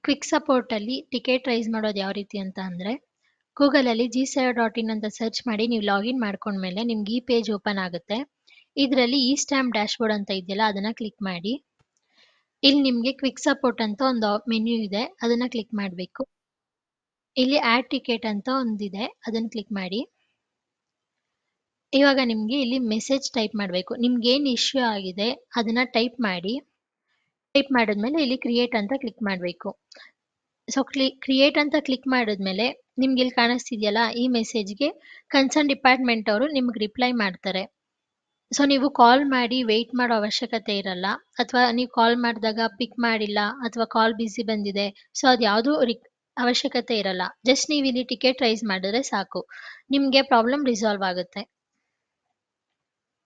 Quick ಸಪೋರ್ಟಲ್ಲಿ ticket rice ಮಾಡೋದು ಯಾವ ರೀತಿ ಅಂತ ಅಂದರೆ, ಗೂಗಲಲ್ಲಿ G7.in ಅಂತ ಸರ್ಚ್ ಮಾಡಿ ನೀವು ಲಾಗಿನ್ ಮಾಡ್ಕೊಂಡ್ಮೇಲೆ ನಿಮ್ಗೆ ಈ ಪೇಜ್ ಓಪನ್ ಆಗುತ್ತೆ. ಇದರಲ್ಲಿ ಇ ಸ್ಟ್ಯಾಂಪ್ ಡ್ಯಾಶ್ಬೋರ್ಡ್ ಅಂತ ಇದೆಯಲ್ಲ ಅದನ್ನು ಕ್ಲಿಕ್ ಮಾಡಿ. ಇಲ್ಲಿ ನಿಮಗೆ ಕ್ವಿಕ್ ಸಪೋರ್ಟ್ ಅಂತ ಒಂದು ಮೆನ್ಯೂ ಇದೆ, ಅದನ್ನು ಕ್ಲಿಕ್ ಮಾಡಬೇಕು. ಇಲ್ಲಿ ಆ್ಯಡ್ ಟಿಕೆಟ್ ಅಂತ ಒಂದಿದೆ, ಅದನ್ನು ಕ್ಲಿಕ್ ಮಾಡಿ. ಇವಾಗ ನಿಮಗೆ ಇಲ್ಲಿ ಮೆಸೇಜ್ ಟೈಪ್ ಮಾಡಬೇಕು. ನಿಮ್ಗೇನು ಇಶ್ಯೂ ಆಗಿದೆ ಅದನ್ನು ಟೈಪ್ ಮಾಡಿ. ಟೈಪ್ ಮಾಡಿದ್ಮೇಲೆ ಇಲ್ಲಿ ಕ್ರಿಯೇಟ್ ಅಂತ ಕ್ಲಿಕ್ ಮಾಡಬೇಕು. ಸೊ ಕ್ರಿಯೇಟ್ ಅಂತ ಕ್ಲಿಕ್ ಮಾಡಿದ್ಮೇಲೆ ನಿಮ್ಗೆ ಇಲ್ಲಿ ಕಾಣಿಸ್ತಿದೆಯಲ್ಲ, ಈ ಮೆಸೇಜ್ಗೆ ಕನ್ಸರ್ನ್ ಡಿಪಾರ್ಟ್ಮೆಂಟ್ ಅವರು ನಿಮ್ಗೆ ರಿಪ್ಲೈ ಮಾಡ್ತಾರೆ. ಸೊ ನೀವು ಕಾಲ್ ಮಾಡಿ ವೆಯ್ಟ್ ಮಾಡೋ ಅವಶ್ಯಕತೆ ಇರಲ್ಲ, ಅಥವಾ ನೀವು ಕಾಲ್ ಮಾಡಿದಾಗ ಪಿಕ್ ಮಾಡಿಲ್ಲ ಅಥವಾ ಕಾಲ್ ಬಿಸಿ ಬಂದಿದೆ, ಸೊ ಅದು ಯಾವುದೂ ಅವಶ್ಯಕತೆ ಇರಲ್ಲ. ಜಸ್ಟ್ ನೀವು ಇಲ್ಲಿ ಟಿಕೆಟ್ ರೈಸ್ ಮಾಡಿದ್ರೆ ಸಾಕು, ನಿಮಗೆ ಪ್ರಾಬ್ಲಮ್ ರಿಸಾಲ್ವ್ ಆಗುತ್ತೆ.